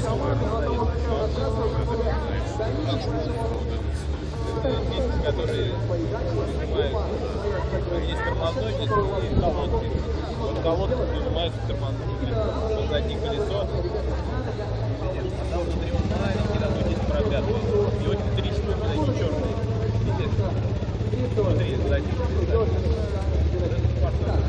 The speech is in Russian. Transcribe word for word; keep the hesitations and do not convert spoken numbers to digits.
Которые есть тормозной диск и колодки. Вот колодки выжимаются тормозными. Заднее колесо. А там внутри маленький такой диск пропятый. И очень три штуки такие черные. Видите? Внутри заднего колеса.